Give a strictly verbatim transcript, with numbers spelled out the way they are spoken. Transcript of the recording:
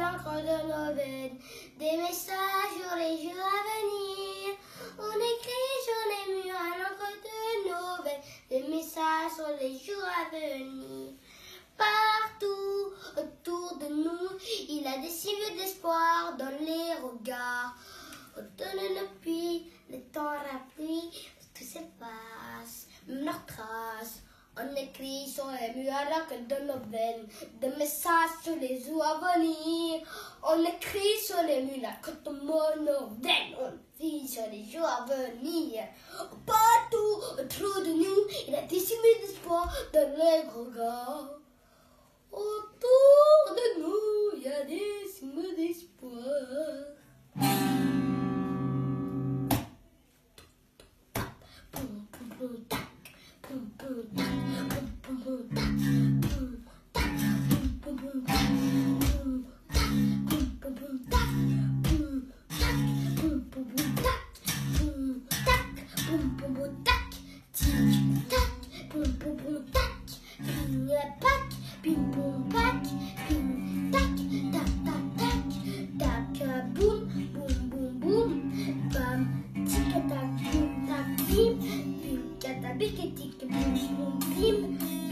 l'encre de nos veines, des messages sur les jours à venir. On écrit sur les murs à l'encre de nos veines, des messages sur les jours à venir. Partout autour de nous, il y a des signes d'espoir dans les regards. Automne nos pluies, le temps rapide, tout s'efface, même leurs traces. On écrit sur les murs à l'encre de nos veines, des messages sur les jours à venir. On écrit sur les murs à l'encre de nos veines, on vit sur les jours à venir. Partout autour de nous, il y a des signes d'espoir dans les regards. Autour de nous, il y a des signes d'espoir. Bim boum tac, bim tac, tac tac tac, tac boum, boum boum boum, bam, tic tac, boum tac bim, bim cata bic tic boum boum bim.